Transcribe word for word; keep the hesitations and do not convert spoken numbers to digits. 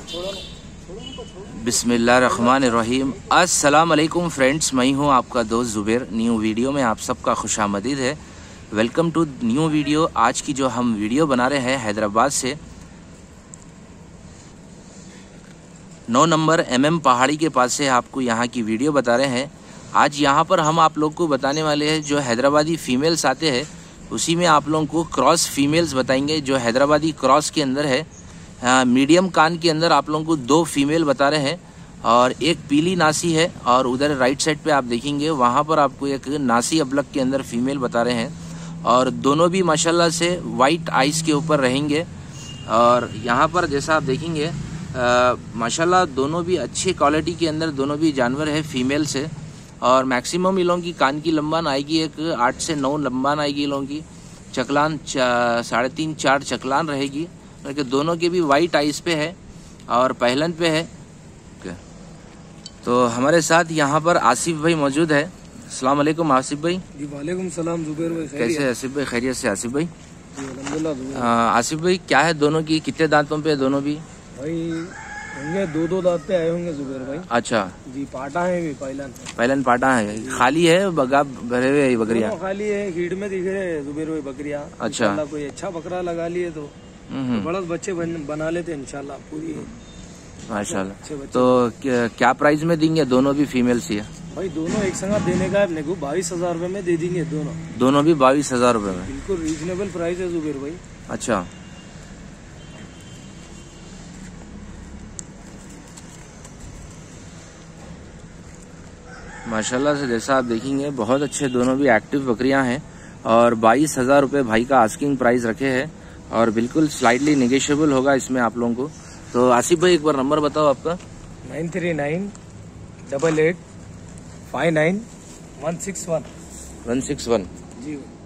बिस्मिल्लाहिर्रहमानिर्रहीम। अस्सलाम वालेकुम फ्रेंड्स, मैं हूं आपका दोस्त ज़ुबैर। न्यू वीडियो में आप सबका खुशामदीद है। Welcome to new video. आज की जो हम वीडियो बना रहे हैं हैदराबाद से नौ नंबर एम एम पहाड़ी के पास से आपको यहाँ की वीडियो बता रहे हैं। आज यहाँ पर हम आप लोग को बताने वाले हैं जो हैदराबादी फ़ीमेल्स आते हैं उसी में आप लोगों को क्रॉस फीमेल्स बताएंगे। जो हैदराबादी क्रॉस के अंदर है, आ, मीडियम कान के अंदर आप लोगों को दो फीमेल बता रहे हैं और एक पीली नासी है और उधर राइट साइड पे आप देखेंगे वहाँ पर आपको एक नासी अबलक के अंदर फीमेल बता रहे हैं और दोनों भी माशाल्लाह से वाइट आइस के ऊपर रहेंगे। और यहाँ पर जैसा आप देखेंगे आ, माशाल्लाह दोनों भी अच्छी क्वालिटी के अंदर दोनों भी जानवर है फीमेल से। और मैक्सिमम इन लोगों की कान की लंबान आएगी एक आठ से नौ लंबान आएगी। इन लोगों की चकलान साढ़े तीन चार चकलान रहेगी। दोनों के भी वाइट आइस पे है और पहलन पे है। तो हमारे साथ यहाँ पर आसिफ भाई मौजूद है। अस्सलाम वालेकुम आसिफ भाई। जी वालेकुम सलाम ज़ुबैर भाई। कैसे आसिफ भाई? खैरियत से आसिफ भाई? अल्हम्दुलिल्लाह। आसिफ भाई क्या है दोनों की, कितने दांतों पे दोनों भी? भाई होंगे दो दो दांत पे आए होंगे ज़ुबैर भाई। अच्छा जी, पाटा है भी पहलन पहलन पाटा है। खाली है बगा भरे हुए बकरियाँ? खाली है, हीट में दिख रहे हैं ज़ुबैर भाई बकरियाँ। अच्छा, कोई अच्छा बकरा लगा लिए तो बड़ा बच्चे बन, बना लेते इंशाल्लाह पूरी माशाल्लाह। तो क्या, क्या प्राइस में देंगे? दोनों भी फीमेल्स ही है भाई। दोनों एक संग देने का अपने को बाईस हजार रूपए में दे देंगे। दोनों दोनों भी बाईस हजार रूपए में? बिल्कुल रीजनेबल प्राइस है ज़ुबैर भाई। अच्छा, माशाल्लाह से जैसा आप देखेंगे बहुत अच्छे दोनों भी एक्टिव बकरियां हैं और बाईस हजार रुपये भाई का आस्किंग प्राइस रखे हैं और बिल्कुल स्लाइडली नेगोशिएबल होगा इसमें आप लोगों को। तो आसिफ भाई एक बार नंबर बताओ आपका। Nine three nine double eight five nine one six one one six one जी।